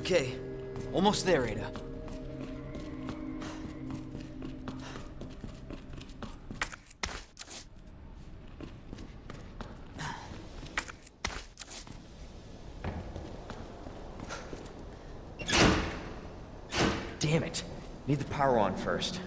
Okay, almost there, Ada. Damn it. Need the power on first.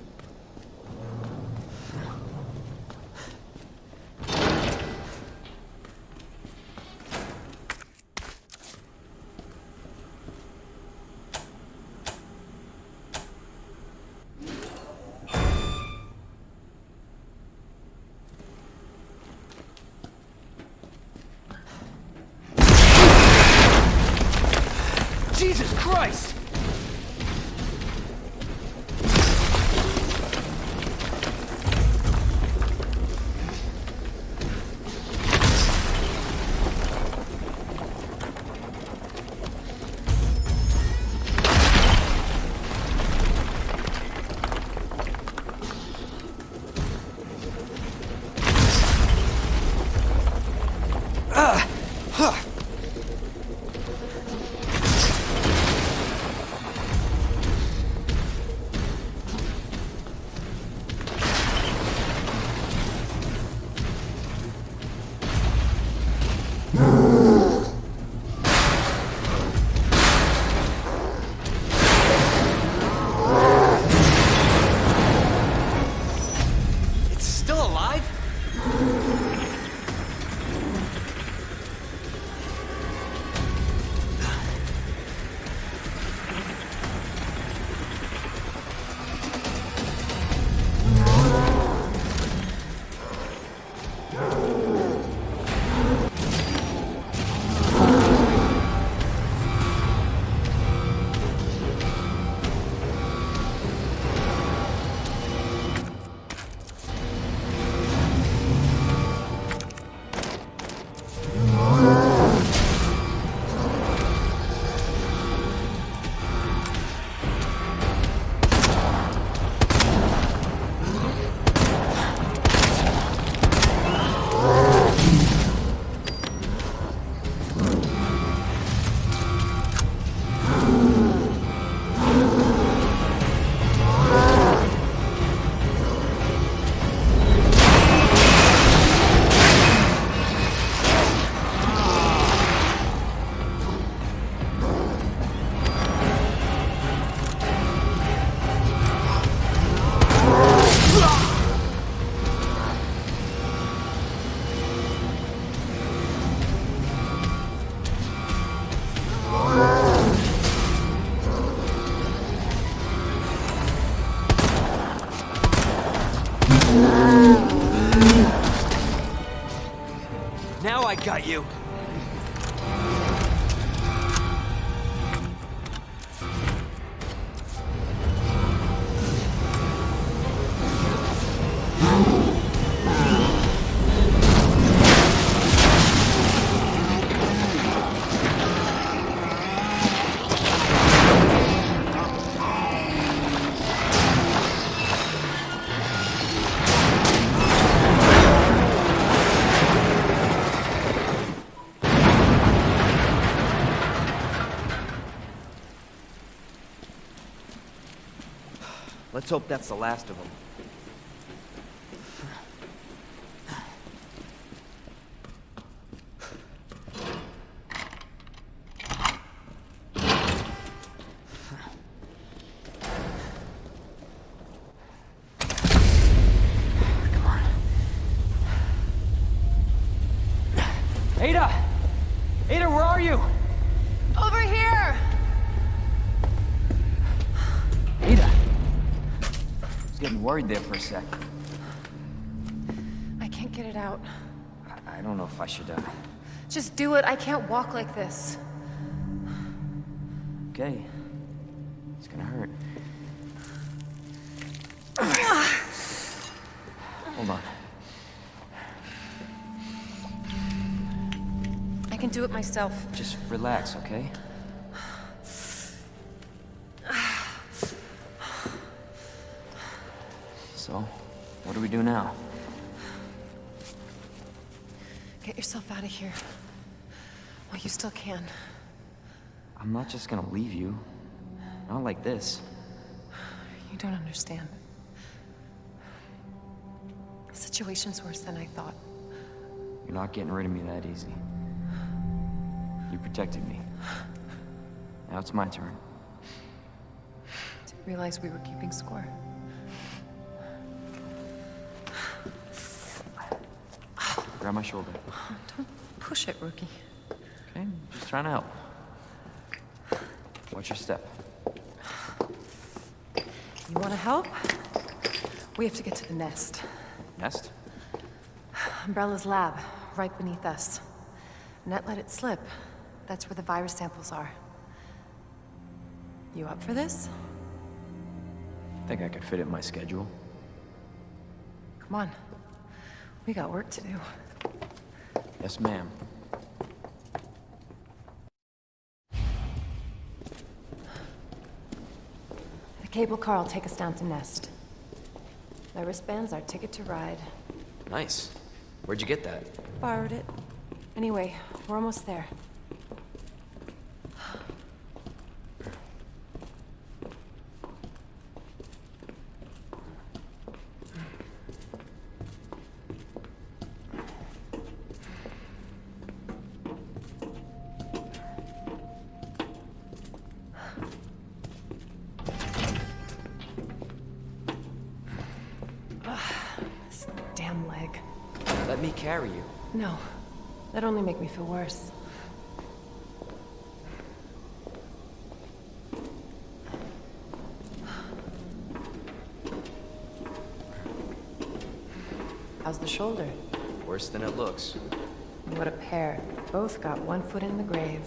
Jesus Christ! Now I got you. Let's hope that's the last of them. Come on. Ada! Ada, where are you? Over here! Ada! I was getting worried there for a sec. I can't get it out. I don't know if I should, Just do it. I can't walk like this. Okay. It's gonna hurt. Hold on. I can do it myself. Just relax, okay? So, what do we do now? Get yourself out of here. While you still can. I'm not just gonna leave you. Not like this. You don't understand. The situation's worse than I thought. You're not getting rid of me that easy. You protected me. Now it's my turn. Didn't realize we were keeping score. Grab my shoulder. Don't push it, rookie. Okay, I'm just trying to help. Watch your step. You want to help? We have to get to the nest. Nest? Umbrella's lab, right beneath us. Net let it slip. That's where the virus samples are. You up for this? Think I could fit it in my schedule? Come on. We got work to do. Yes, ma'am. The cable car will take us down to Nest. My wristband's our ticket to ride. Nice. Where'd you get that? Borrowed it. Anyway, we're almost there. This damn leg. Let me carry you. No, that'd only make me feel worse. How's the shoulder? Worse than it looks. What a pair. Both got one foot in the grave.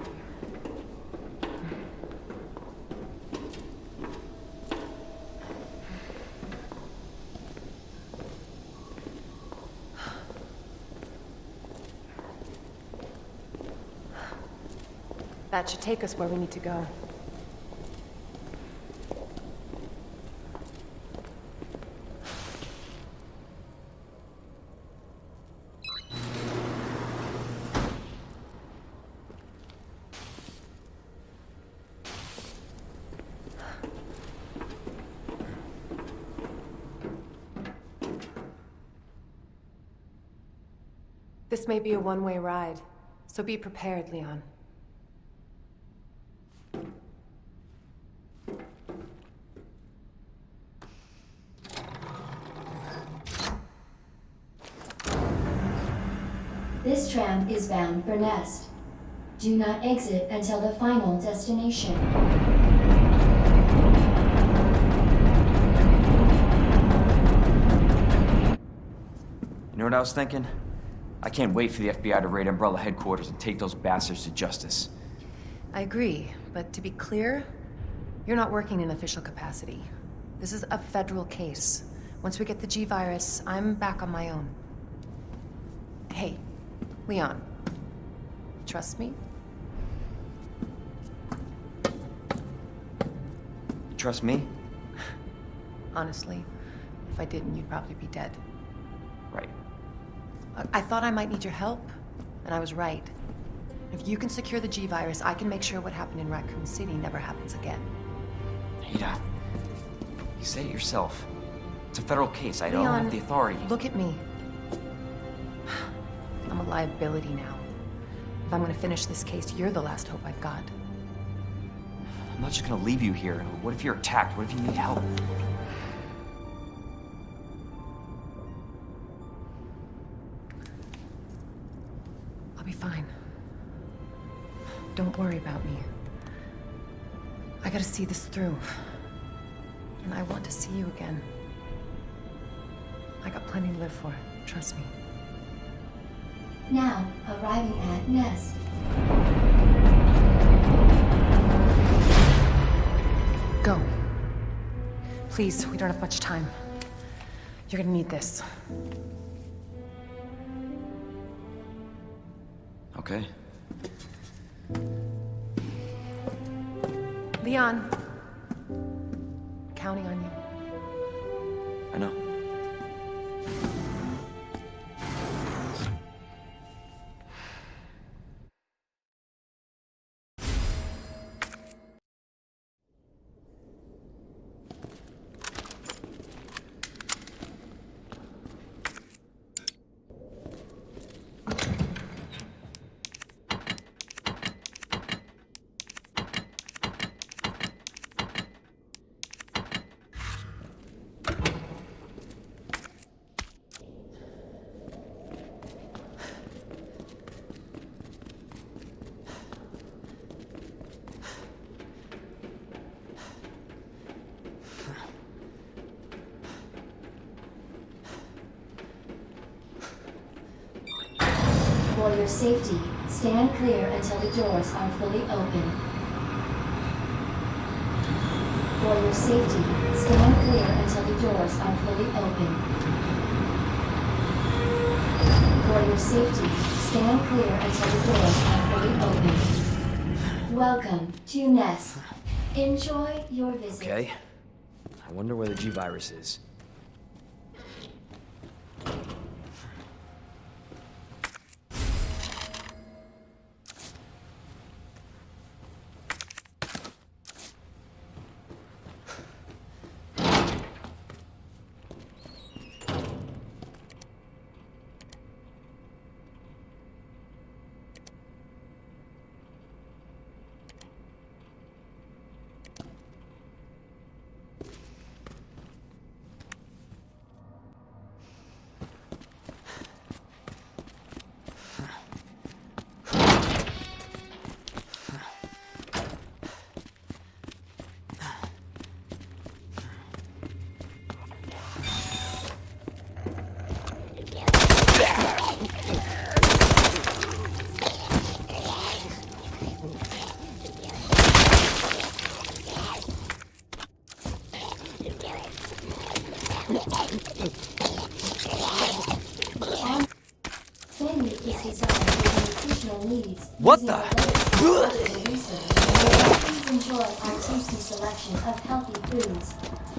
That should take us where we need to go. This may be a one-way ride, so be prepared, Leon. This tram is bound for Nest. Do not exit until the final destination. You know what I was thinking? I can't wait for the FBI to raid Umbrella headquarters and take those bastards to justice. I agree, but to be clear, you're not working in official capacity. This is a federal case. Once we get the G-Virus, I'm back on my own. Hey, Leon, trust me? Trust me? Honestly, if I didn't, you'd probably be dead. Right. I thought I might need your help, and I was right. If you can secure the G-Virus, I can make sure what happened in Raccoon City never happens again. Ada, you said it yourself. It's a federal case. I don't Leon, have the authority. Look at me. I'm a liability now. If I'm gonna finish this case, you're the last hope I've got. I'm not just gonna leave you here. What if you're attacked? What if you need help? I'll be fine. Don't worry about me. I gotta see this through. And I want to see you again. I got plenty to live for, trust me. Now, arriving at Nest. Go. Please, we don't have much time. You're gonna need this. Okay. Leon. Counting on you. I know. your safety, stand clear until the doors are fully open. For your safety, stand clear until the doors are fully open. For your safety, stand clear until the doors are fully open. Welcome to Nest. Enjoy your visit. Okay. I wonder where the G-Virus is. What the? Please enjoy our tasty selection of healthy foods.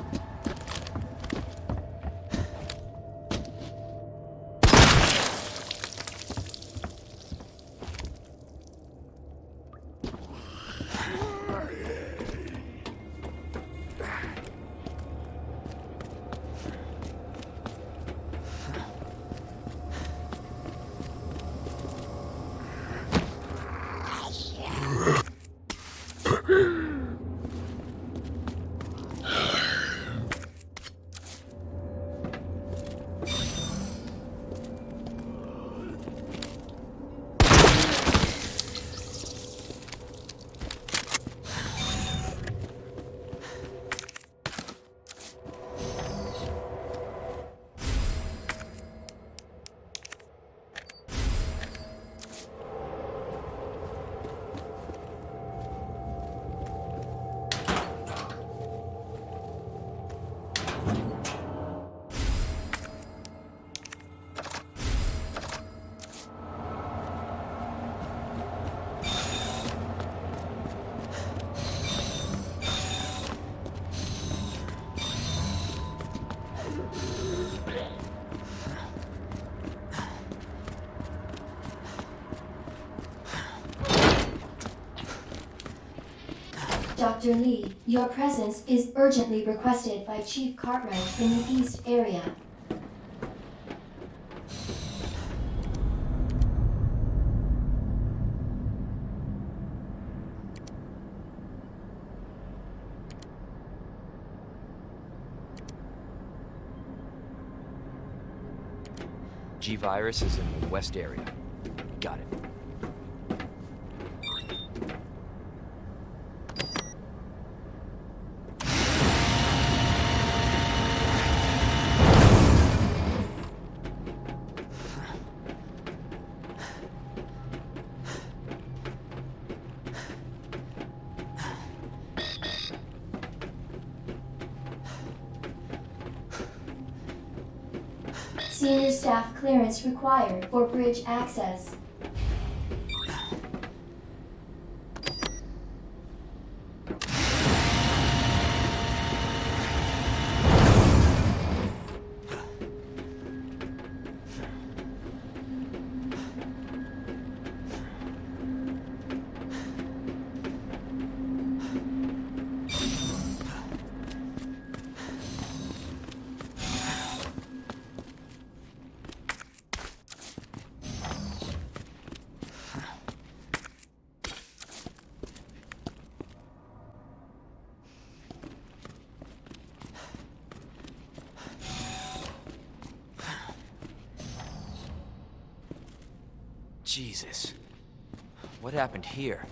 Dr. Lee, your presence is urgently requested by Chief Cartwright in the East area. G-Virus is in the west area. Got it. Senior staff clearance required for bridge access. Jesus. What happened here?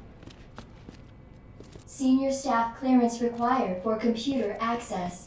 Senior staff clearance required for computer access.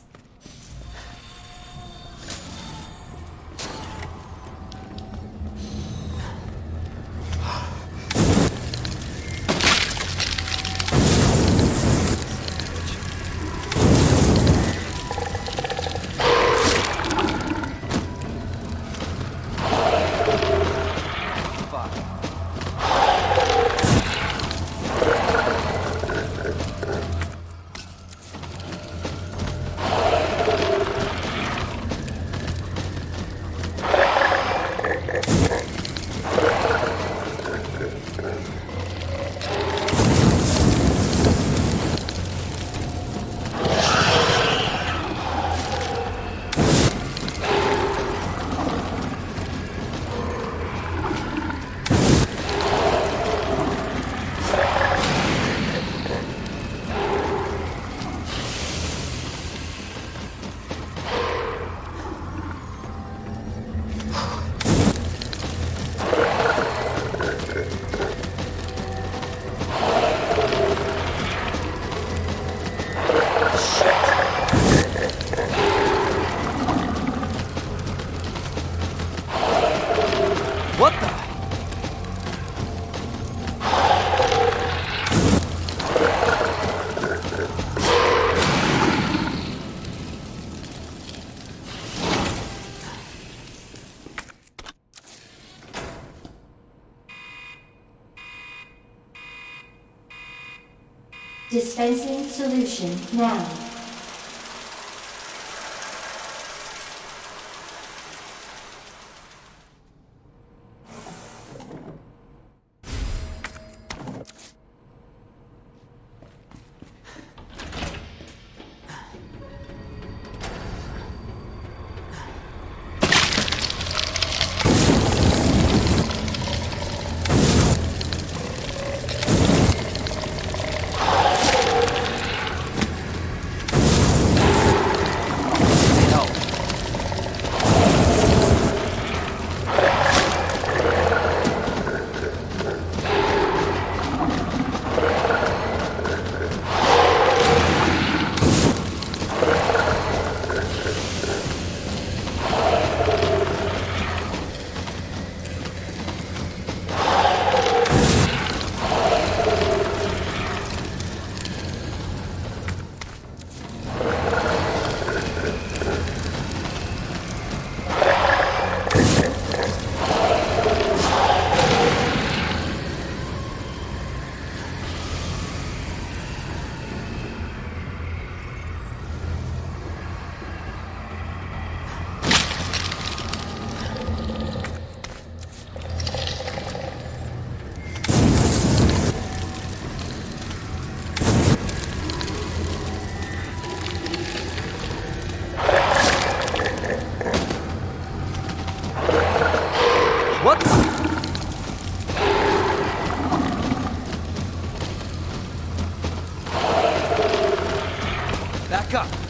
Dispensing solution now. What the? Back up.